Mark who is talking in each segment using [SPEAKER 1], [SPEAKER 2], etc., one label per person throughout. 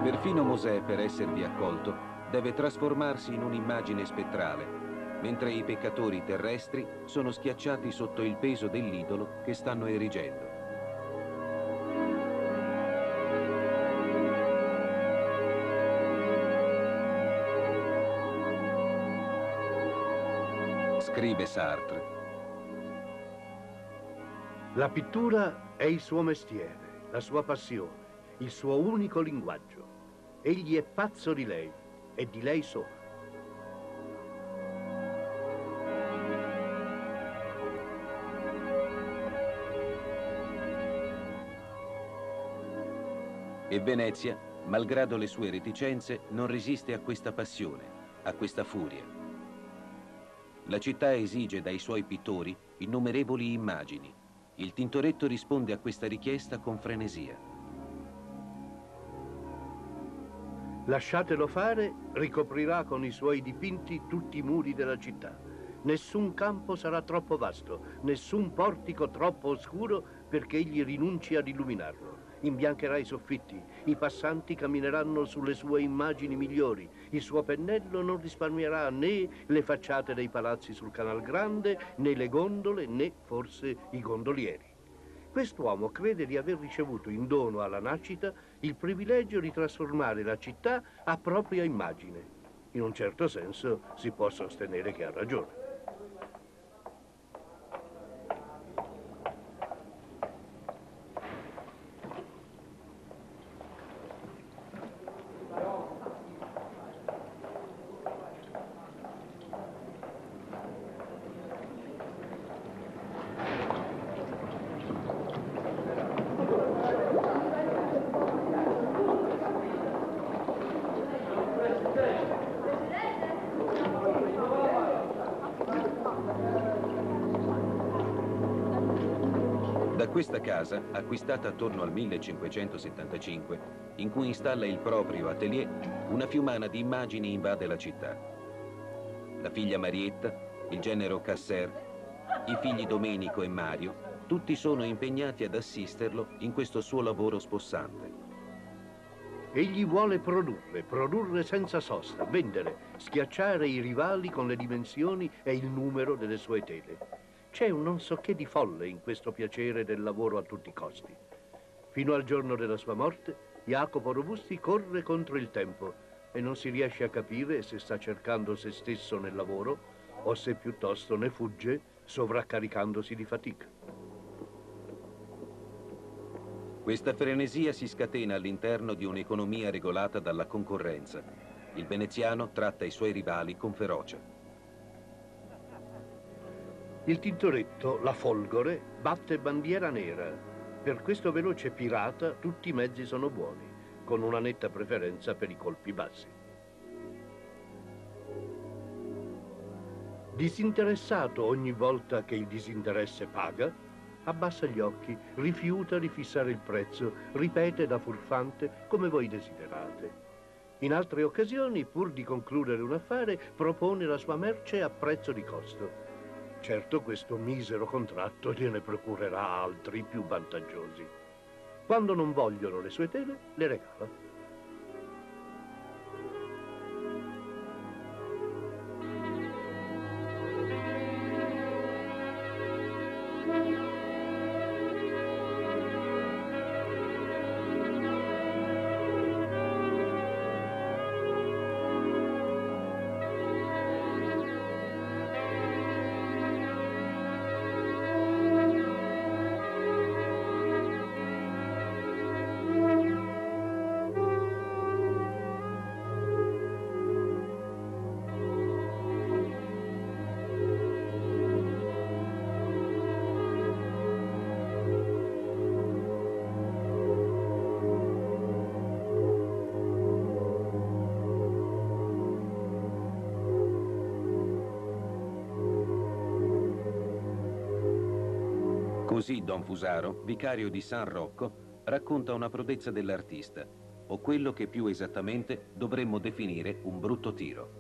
[SPEAKER 1] Perfino Mosè, per esservi accolto, deve trasformarsi in un'immagine spettrale, mentre i peccatori terrestri sono schiacciati sotto il peso dell'idolo che stanno erigendo. Scrive Sartre.
[SPEAKER 2] La pittura è il suo mestiere, la sua passione, il suo unico linguaggio. Egli è pazzo di lei e di lei sola.
[SPEAKER 1] E Venezia, malgrado le sue reticenze, non resiste a questa passione, a questa furia. La città esige dai suoi pittori innumerevoli immagini. Il Tintoretto risponde a questa richiesta con frenesia.
[SPEAKER 2] Lasciatelo fare, ricoprirà con i suoi dipinti tutti i muri della città. Nessun campo sarà troppo vasto, nessun portico troppo oscuro perché egli rinunci ad illuminarlo. Imbiancherà i soffitti, i passanti cammineranno sulle sue immagini migliori, il suo pennello non risparmierà né le facciate dei palazzi sul Canal Grande, né le gondole, né forse i gondolieri. Quest'uomo crede di aver ricevuto in dono alla nascita il privilegio di trasformare la città a propria immagine. In un certo senso si può sostenere che ha ragione.
[SPEAKER 1] Da questa casa, acquistata attorno al 1575, in cui installa il proprio atelier, una fiumana di immagini invade la città. La figlia Marietta, il genero Casser, i figli Domenico e Mario, tutti sono impegnati ad assisterlo in questo suo lavoro spossante.
[SPEAKER 2] Egli vuole produrre senza sosta, vendere, schiacciare i rivali con le dimensioni e il numero delle sue tele. C'è un non so che di folle in questo piacere del lavoro a tutti i costi. Fino al giorno della sua morte, Jacopo Robusti corre contro il tempo e non si riesce a capire se sta cercando se stesso nel lavoro o se piuttosto ne fugge sovraccaricandosi di fatica.
[SPEAKER 1] Questa frenesia si scatena all'interno di un'economia regolata dalla concorrenza. Il veneziano tratta i suoi rivali con ferocia.
[SPEAKER 2] Il Tintoretto, la Folgore, batte bandiera nera. Per questo veloce pirata tutti i mezzi sono buoni, con una netta preferenza per i colpi bassi. Disinteressato ogni volta che il disinteresse paga, abbassa gli occhi, rifiuta di fissare il prezzo, ripete da furfante come voi desiderate. In altre occasioni, pur di concludere un affare, propone la sua merce a prezzo di costo. Certo, questo misero contratto gliene procurerà altri più vantaggiosi. Quando non vogliono le sue tele, le regala.
[SPEAKER 1] Così Don Fusaro, vicario di San Rocco, racconta una prodezza dell'artista, o quello che più esattamente dovremmo definire un brutto tiro.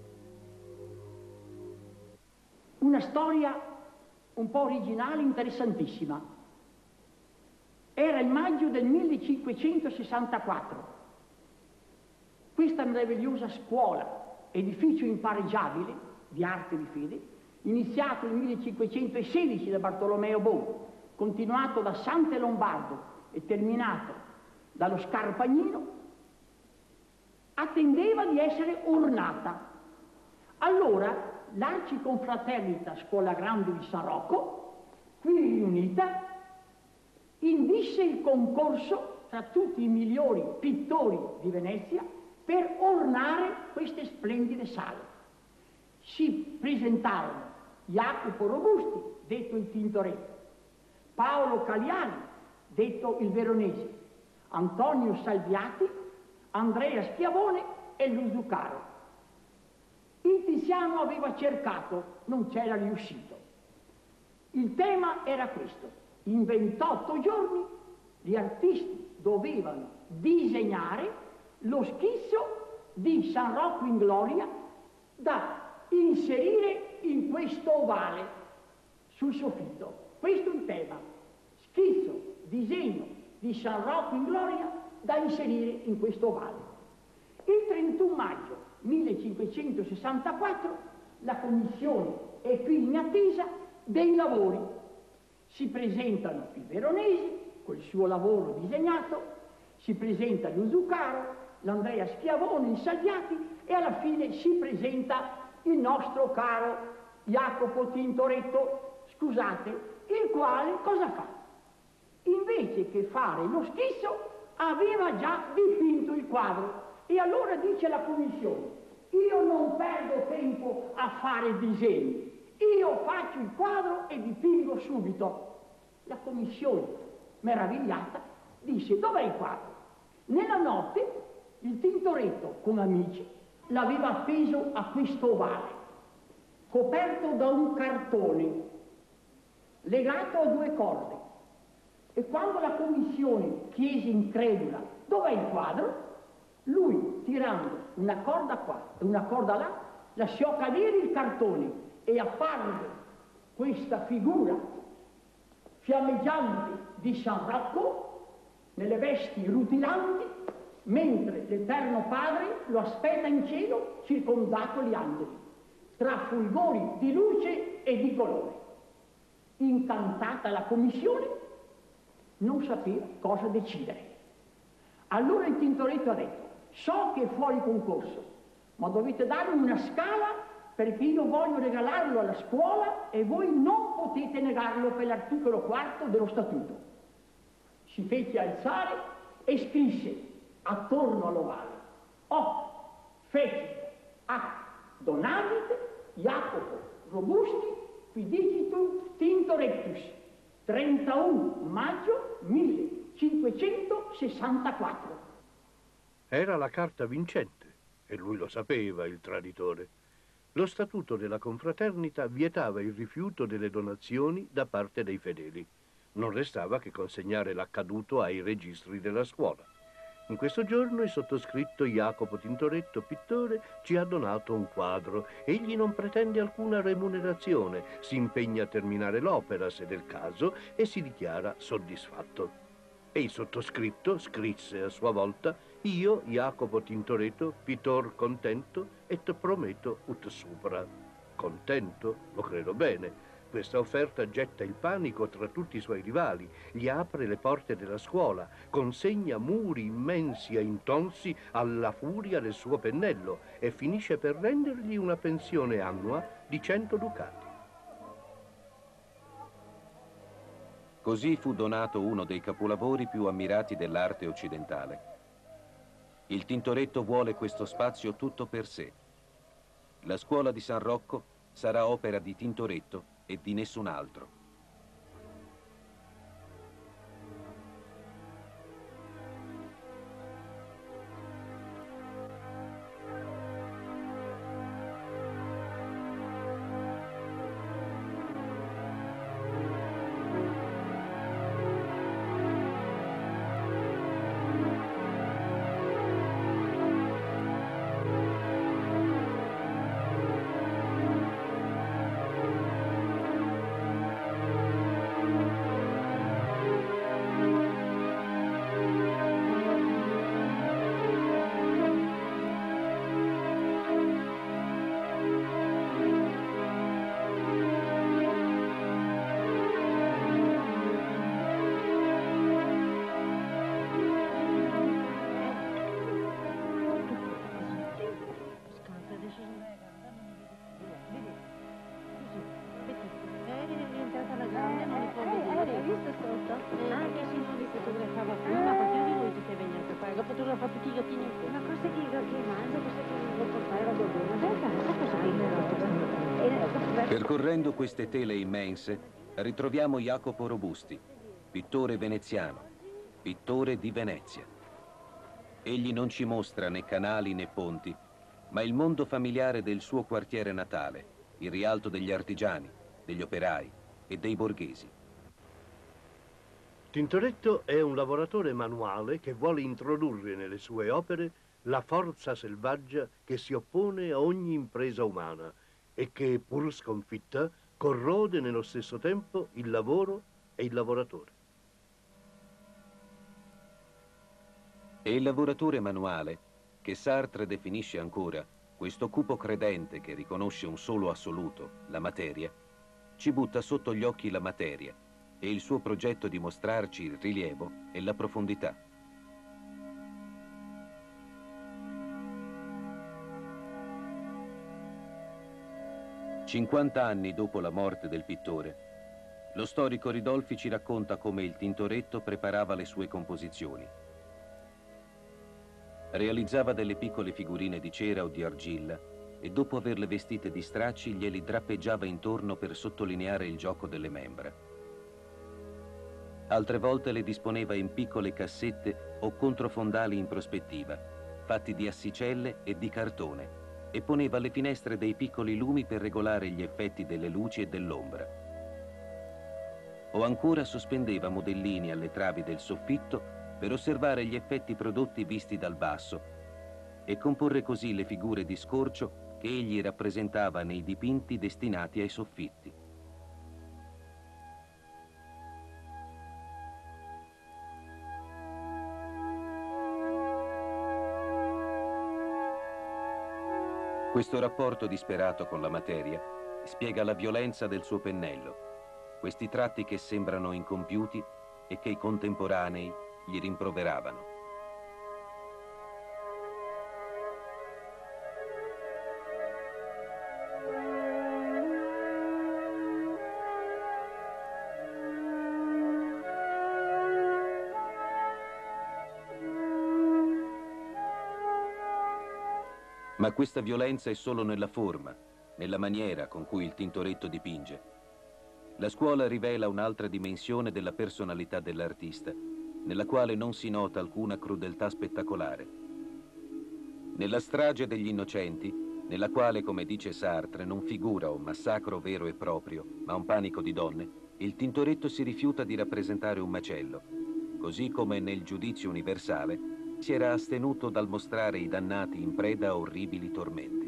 [SPEAKER 3] Una storia un po' originale, interessantissima. Era il maggio del 1564. Questa meravigliosa scuola, edificio impareggiabile di arte e di fede, iniziato nel 1516 da Bartolomeo Bo, continuato da Sante Lombardo e terminato dallo Scarpagnino, attendeva di essere ornata. Allora l'Arciconfraternita Scuola Grande di San Rocco, qui riunita, indisse il concorso tra tutti i migliori pittori di Venezia per ornare queste splendide sale. Si presentarono Jacopo Robusti, detto il Tintoretto, Paolo Caliani, detto il Veronese, Antonio Salviati, Andrea Schiavone e Luzucaro. Il Tiziano aveva cercato, non c'era riuscito. Il tema era questo: in 28 giorni gli artisti dovevano disegnare lo schizzo di San Rocco in Gloria da inserire in questo ovale sul soffitto. Questo è il tema: schizzo, disegno di San Rocco in Gloria da inserire in questo ovale. Il 31 maggio 1564 la commissione è qui in attesa dei lavori. Si presentano i veronesi col suo lavoro disegnato, si presenta Luzucaro, l'Andrea Schiavone, il Salviati, e alla fine si presenta il nostro caro Jacopo Tintoretto, scusate, il quale cosa fa? Invece che fare lo schizzo aveva già dipinto il quadro, e allora dice la commissione: io non perdo tempo a fare disegni, io faccio il quadro e dipingo subito. La commissione, meravigliata, disse: dov'è il quadro? Nella notte il Tintoretto con amici l'aveva appeso a questo ovale, coperto da un cartone, legato a 2 corde. E quando la commissione chiese incredula: dov'è il quadro? Lui, tirando una corda qua e una corda là, lasciò cadere il cartone e apparve questa figura fiammeggiante di San Rocco nelle vesti rutilanti, mentre l'Eterno Padre lo aspetta in cielo circondato gli angeli, tra fulgori di luce e di colore. Incantata la commissione, non sapeva cosa decidere. Allora il Tintoretto ha detto: so che è fuori concorso, ma dovete darmi una scala perché io voglio regalarlo alla scuola e voi non potete negarlo per l'articolo 4 dello statuto. Si fece alzare e scrisse attorno all'ovale: O fecit ac donavit Jacopo Robusti quidicitum Tintorettus, 31 maggio 1564.
[SPEAKER 2] Era la carta vincente, e lui lo sapeva, il traditore. Lo statuto della confraternita vietava il rifiuto delle donazioni da parte dei fedeli. Non restava che consegnare l'accaduto ai registri della scuola. In questo giorno il sottoscritto Jacopo Tintoretto, pittore, ci ha donato un quadro. Egli non pretende alcuna remunerazione, si impegna a terminare l'opera, se del caso, e si dichiara soddisfatto. E il sottoscritto scrisse a sua volta: io, Jacopo Tintoretto, pittor contento, et prometto ut supra. Contento? Lo credo bene. Questa offerta getta il panico tra tutti i suoi rivali, gli apre le porte della scuola, consegna muri immensi e intonsi alla furia del suo pennello e finisce per rendergli una pensione annua di 100 ducati.
[SPEAKER 1] Così fu donato uno dei capolavori più ammirati dell'arte occidentale. Il Tintoretto vuole questo spazio tutto per sé. La scuola di San Rocco sarà opera di Tintoretto e di nessun altro.
[SPEAKER 4] che mangia, questo che lo portare la dovere. Ma cos'hai nella...
[SPEAKER 1] Percorrendo queste tele immense, ritroviamo Jacopo Robusti, pittore veneziano, pittore di Venezia. Egli non ci mostra né canali né ponti, ma il mondo familiare del suo quartiere natale, il Rialto degli artigiani, degli operai e dei borghesi.
[SPEAKER 2] Tintoretto è un lavoratore manuale che vuole introdurre nelle sue opere la forza selvaggia che si oppone a ogni impresa umana e che, pur sconfitta, corrode nello stesso tempo il lavoro e il lavoratore.
[SPEAKER 1] E il lavoratore manuale, che Sartre definisce ancora questo cupo credente che riconosce un solo assoluto, la materia, ci butta sotto gli occhi la materia e il suo progetto di mostrarci il rilievo e la profondità. Cinquant'anni dopo la morte del pittore, lo storico Ridolfi ci racconta come il Tintoretto preparava le sue composizioni. Realizzava delle piccole figurine di cera o di argilla e dopo averle vestite di stracci glieli drappeggiava intorno per sottolineare il gioco delle membra. Altre volte le disponeva in piccole cassette o controfondali in prospettiva, fatti di assicelle e di cartone, e poneva alle finestre dei piccoli lumi per regolare gli effetti delle luci e dell'ombra. O ancora sospendeva modellini alle travi del soffitto per osservare gli effetti prodotti visti dal basso e comporre così le figure di scorcio che egli rappresentava nei dipinti destinati ai soffitti. Questo rapporto disperato con la materia spiega la violenza del suo pennello, questi tratti che sembrano incompiuti e che i contemporanei gli rimproveravano. Ma questa violenza è solo nella forma, nella maniera con cui il Tintoretto dipinge. La scuola rivela un'altra dimensione della personalità dell'artista, nella quale non si nota alcuna crudeltà spettacolare. Nella strage degli innocenti, nella quale, come dice Sartre, non figura un massacro vero e proprio, ma un panico di donne, il Tintoretto si rifiuta di rappresentare un macello, così come nel Giudizio universale si era astenuto dal mostrare i dannati in preda a orribili tormenti.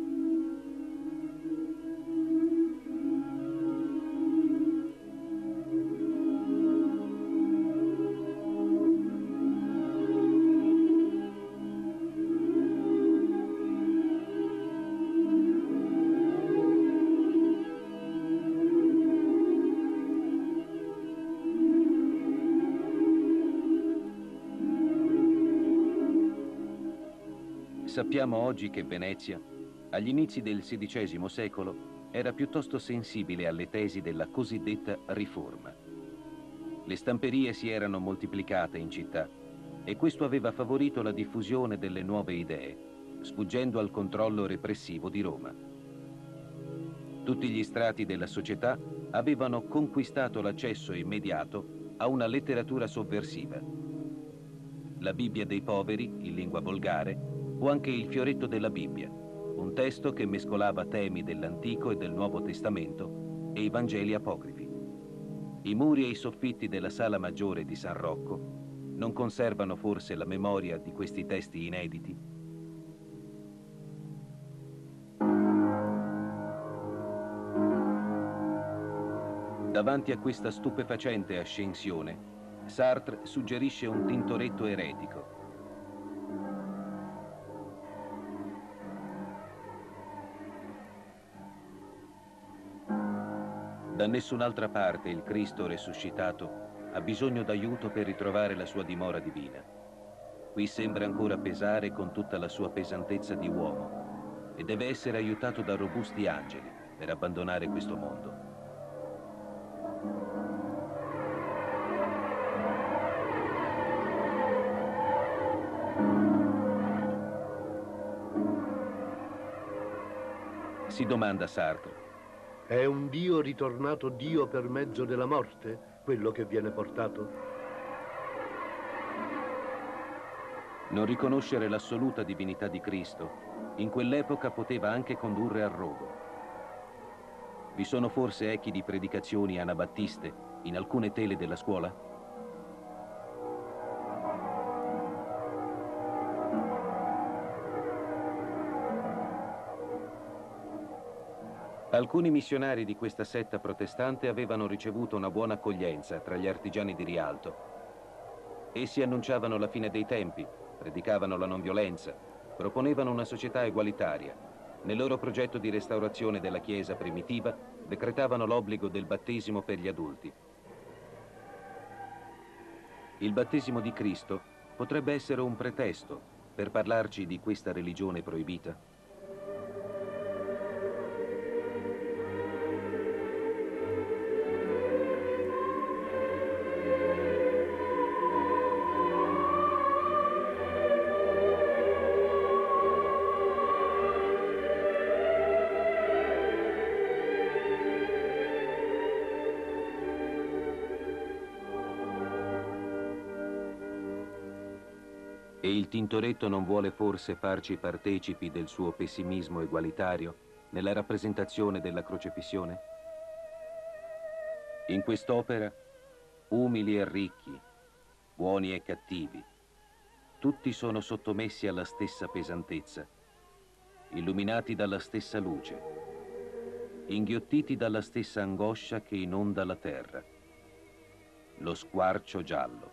[SPEAKER 1] Sappiamo oggi che Venezia, agli inizi del XVI secolo, era piuttosto sensibile alle tesi della cosiddetta riforma. Le stamperie si erano moltiplicate in città e questo aveva favorito la diffusione delle nuove idee, sfuggendo al controllo repressivo di Roma. Tutti gli strati della società avevano conquistato l'accesso immediato a una letteratura sovversiva. La Bibbia dei poveri, in lingua volgare, o anche il Fioretto della Bibbia, un testo che mescolava temi dell'Antico e del Nuovo Testamento e i Vangeli apocrifi. I muri e i soffitti della Sala Maggiore di San Rocco non conservano forse la memoria di questi testi inediti? Davanti a questa stupefacente ascensione, Sartre suggerisce un Tintoretto eretico. Da nessun'altra parte il Cristo resuscitato ha bisogno d'aiuto per ritrovare la sua dimora divina. Qui sembra ancora pesare con tutta la sua pesantezza di uomo e deve essere aiutato da robusti angeli per abbandonare questo mondo. Si domanda Sartre.
[SPEAKER 2] È un Dio ritornato Dio per mezzo della morte, quello che viene portato?
[SPEAKER 1] Non riconoscere l'assoluta divinità di Cristo in quell'epoca poteva anche condurre al rogo. Vi sono forse echi di predicazioni anabattiste in alcune tele della scuola? Alcuni missionari di questa setta protestante avevano ricevuto una buona accoglienza tra gli artigiani di Rialto. Essi annunciavano la fine dei tempi, predicavano la non violenza, proponevano una società egualitaria. Nel loro progetto di restaurazione della Chiesa primitiva decretavano l'obbligo del battesimo per gli adulti. Il battesimo di Cristo potrebbe essere un pretesto per parlarci di questa religione proibita? E il Tintoretto non vuole forse farci partecipi del suo pessimismo egualitario nella rappresentazione della crocefissione? In quest'opera, umili e ricchi, buoni e cattivi, tutti sono sottomessi alla stessa pesantezza, illuminati dalla stessa luce, inghiottiti dalla stessa angoscia che inonda la terra, lo squarcio giallo.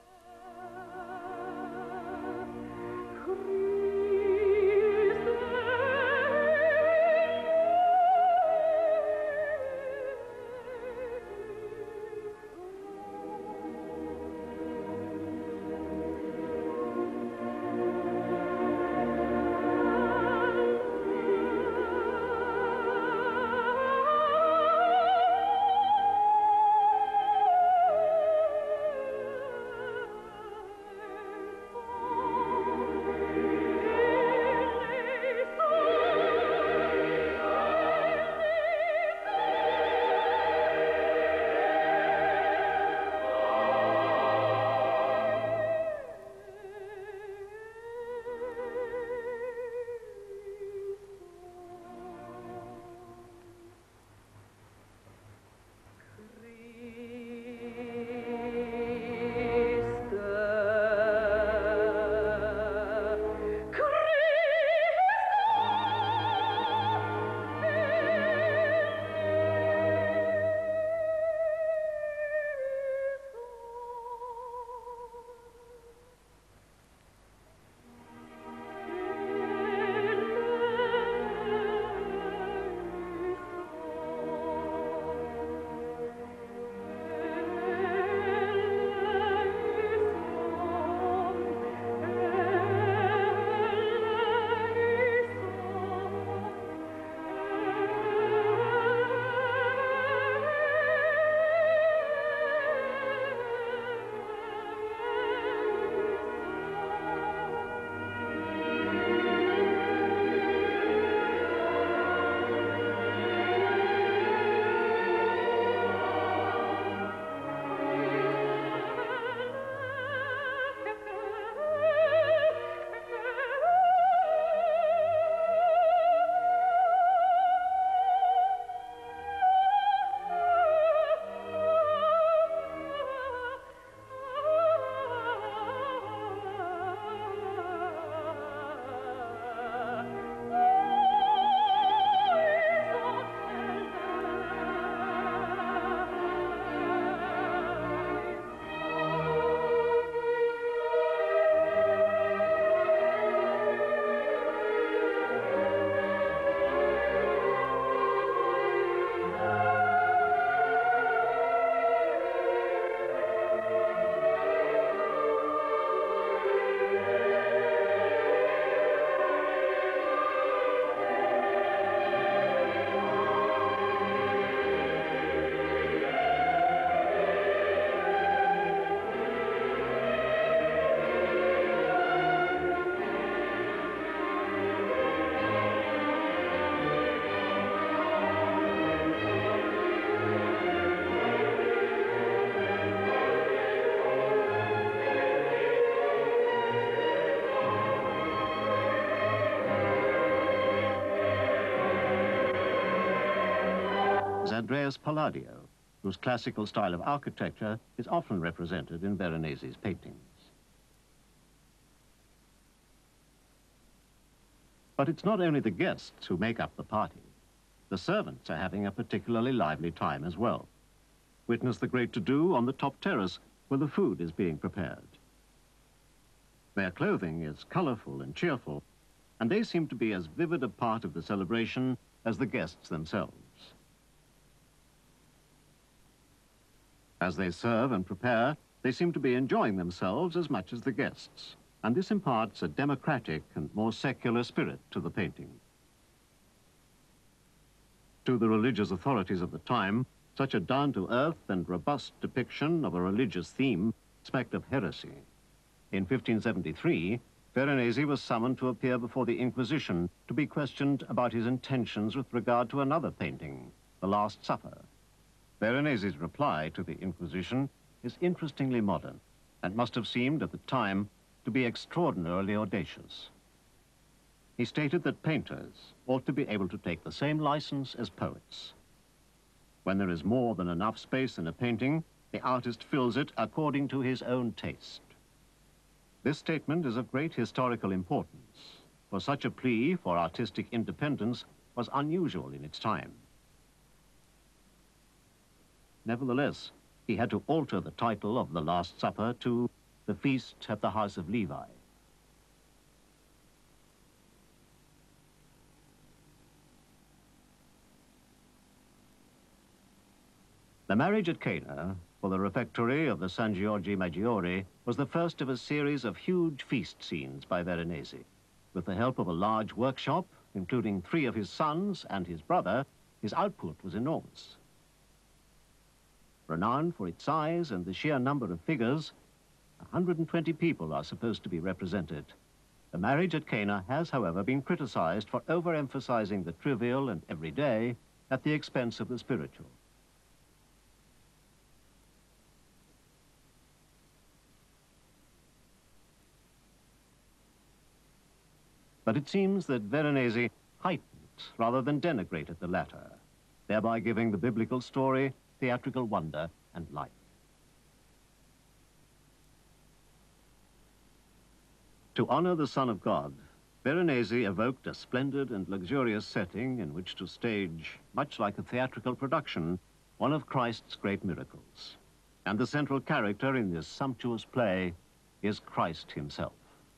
[SPEAKER 5] Andreas Palladio, whose classical style of architecture is often represented in Veronese's paintings. But it's not only the guests who make up the party. The servants are having a particularly lively time as well. Witness the great to-do on the top terrace where the food is being prepared. Their clothing is colorful and cheerful, and they seem to be as vivid a part of the celebration as the guests themselves. As they serve and prepare, they seem to be enjoying themselves as much as the guests, and this imparts a democratic and more secular spirit to the painting. To the religious authorities of the time, such a down-to-earth and robust depiction of a religious theme smacked of heresy. In 1573, Veronese was summoned to appear before the Inquisition to be questioned about his intentions with regard to another painting, The Last Supper. Veronese's reply to the Inquisition is interestingly modern and must have seemed at the time to be extraordinarily audacious. He stated that painters ought to be able to take the same license as poets. When there is more than enough space in a painting, the artist fills it according to his own taste. This statement is of great historical importance, for such a plea for artistic independence was unusual in its time. Nevertheless, he had to alter the title of The Last Supper to The Feast at the House of Levi. The marriage at Cana for the refectory of the San Giorgi Maggiore was the first of a series of huge feast scenes by Veronese. With the help of a large workshop, including 3 of his sons and his brother, his output was enormous. Renowned for its size and the sheer number of figures, 120 people are supposed to be represented. The marriage at Cana has, however, been criticized for overemphasizing the trivial and everyday at the expense of the spiritual. But it seems that Veronese heightened rather than denigrated the latter, thereby giving the biblical story theatrical wonder and life. To honor the Son of God, Veronese evoked a splendid and luxurious setting in which to stage, much like a theatrical production, one of Christ's great miracles. And the central character in this sumptuous play is Christ himself.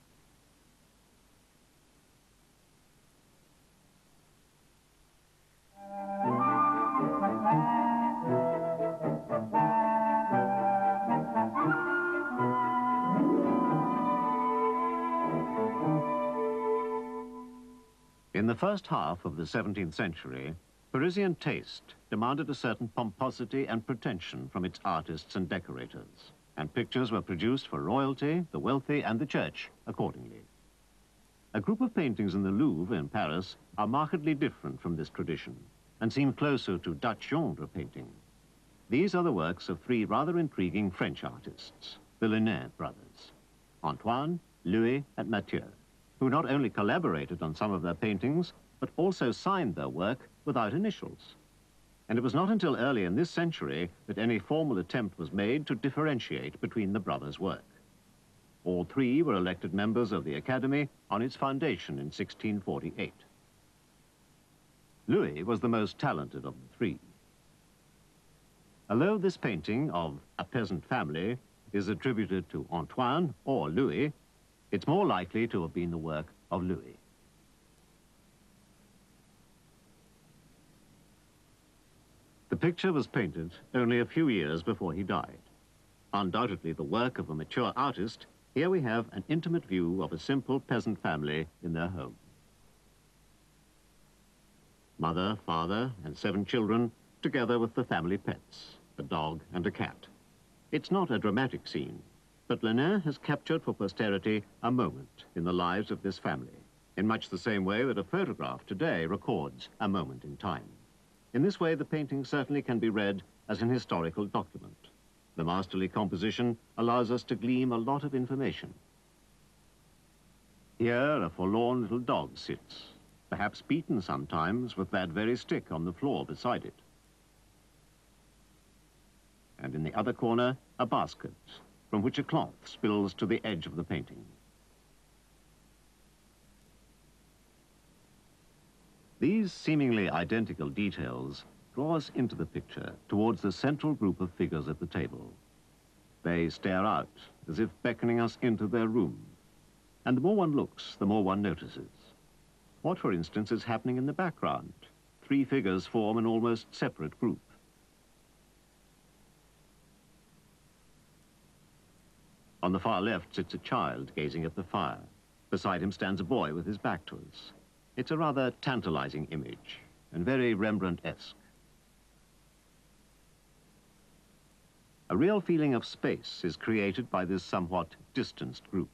[SPEAKER 5] In the first half of the 17th century, Parisian taste demanded a certain pomposity and pretension from its artists and decorators, and pictures were produced for royalty, the wealthy, and the church accordingly. A group of paintings in the Louvre in Paris are markedly different from this tradition and seem closer to Dutch genre painting. These are the works of 3 rather intriguing French artists, the Lenain brothers, Antoine, Louis, and Mathieu, who not only collaborated on some of their paintings, but also signed their work without initials. And it was not until early in this century that any formal attempt was made to differentiate between the brothers' work. All 3 were elected members of the Academy on its foundation in 1648. Louis was the most talented of the 3. Although this painting of A Peasant Family is attributed to Antoine or Louis, it's more likely to have been the work of Louis. The picture was painted only a few years before he died. Undoubtedly the work of a mature artist, here we have an intimate view of a simple peasant family in their home. Mother, father, and 7 children, together with the family pets, a dog and a cat. It's not a dramatic scene, but Lenain has captured for posterity a moment in the lives of this family, in much the same way that a photograph today records a moment in time. In this way, the painting certainly can be read as an historical document. The masterly composition allows us to glean a lot of information. Here, a forlorn little dog sits, perhaps beaten sometimes with that very stick on the floor beside it. and in the other corner, a basket, from which a cloth spills to the edge of the painting. These seemingly identical details draw us into the picture towards the central group of figures at the table. They stare out, as if beckoning us into their room. And the more one looks, the more one notices. What, for instance, is happening in the background? Three figures form an almost separate group. On the far left sits a child gazing at the fire. Beside him stands a boy with his back to us. It's a rather tantalizing image and very Rembrandt-esque. A real feeling of space is created by this somewhat distanced group.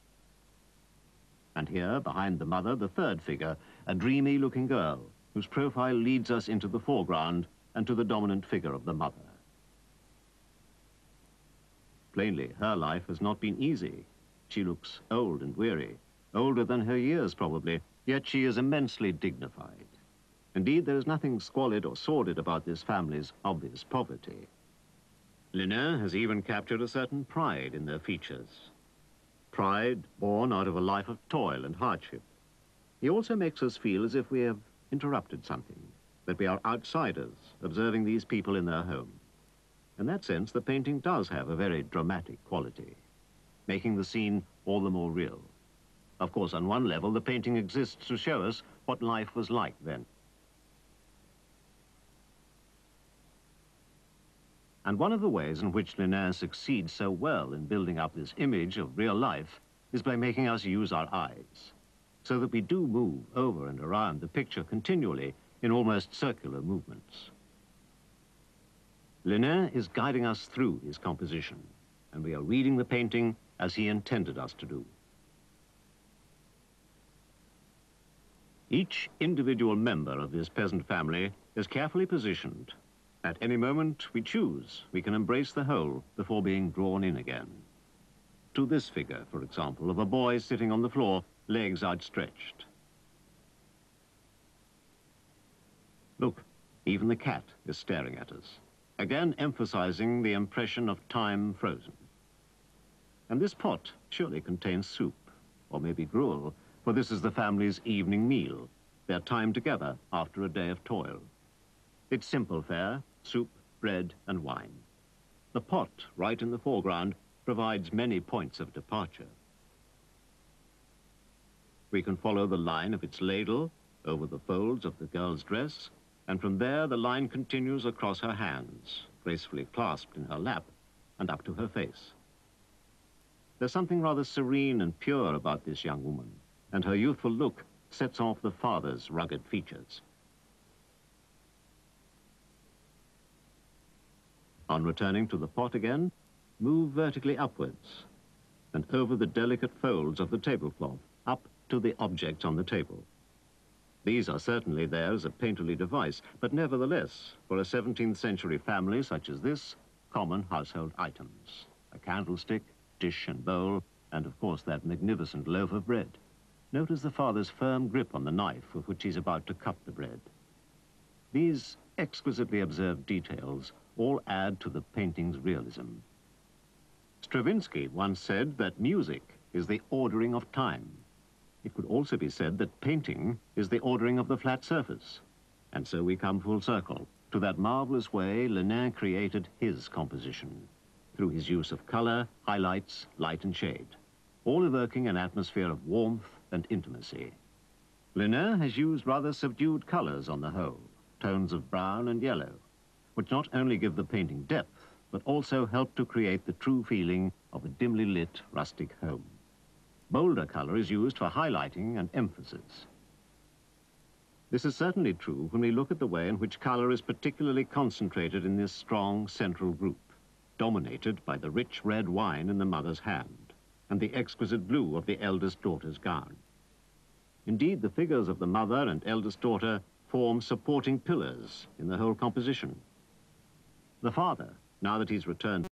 [SPEAKER 5] And here, behind the mother, the third figure, a dreamy-looking girl, whose profile leads us into the foreground and to the dominant figure of the mother. Plainly, her life has not been easy. She looks old and weary, older than her years probably, yet she is immensely dignified. Indeed, there is nothing squalid or sordid about this family's obvious poverty. Linné has even captured a certain pride in their features. Pride born out of a life of toil and hardship. He also makes us feel as if we have interrupted something, that we are outsiders observing these people in their home. In that sense, the painting does have a very dramatic quality, making the scene all the more real. Of course, on one level, the painting exists to show us what life was like then. And one of the ways in which Linné succeeds so well in building up this image of real life is by making us use our eyes, so that we do move over and around the picture continually in almost circular movements. Linné is guiding us through his composition, and we are reading the painting as he intended us to do. Each individual member of this peasant family is carefully positioned. At any moment we choose, we can embrace the whole before being drawn in again. To this figure, for example, of a boy sitting on the floor, legs outstretched. Look, even the cat is staring at us, again emphasizing the impression of time frozen. And this pot surely contains soup, or maybe gruel, for this is the family's evening meal, their time together after a day of toil. It's simple fare, soup, bread, and wine. The pot, right in the foreground, provides many points of departure. We can follow the line of its ladle over the folds of the girl's dress, and from there the line continues across her hands, gracefully clasped in her lap, and up to her face. There's something rather serene and pure about this young woman, and her youthful look sets off the father's rugged features. On returning to the pot again, move vertically upwards and over the delicate folds of the tablecloth, up to the objects on the table. These are certainly there as a painterly device, but nevertheless, for a 17th century family such as this, common household items. A candlestick, dish and bowl, and of course that magnificent loaf of bread. Notice the father's firm grip on the knife with which he's about to cut the bread. These exquisitely observed details all add to the painting's realism. Stravinsky once said that music is the ordering of time. It could also be said that painting is the ordering of the flat surface. And so we come full circle to that marvelous way Linné created his composition, through his use of color, highlights, light and shade, all evoking an atmosphere of warmth and intimacy. Linné has used rather subdued colors on the whole, tones of brown and yellow, which not only give the painting depth, but also help to create the true feeling of a dimly lit rustic home. Bolder color is used for highlighting and emphasis. This is certainly true when we look at the way in which color is particularly concentrated in this strong central group, dominated by the rich red wine in the mother's hand and the exquisite blue of the eldest daughter's gown. Indeed, the figures of the mother and eldest daughter form supporting pillars in the whole composition. The father, now that he's returned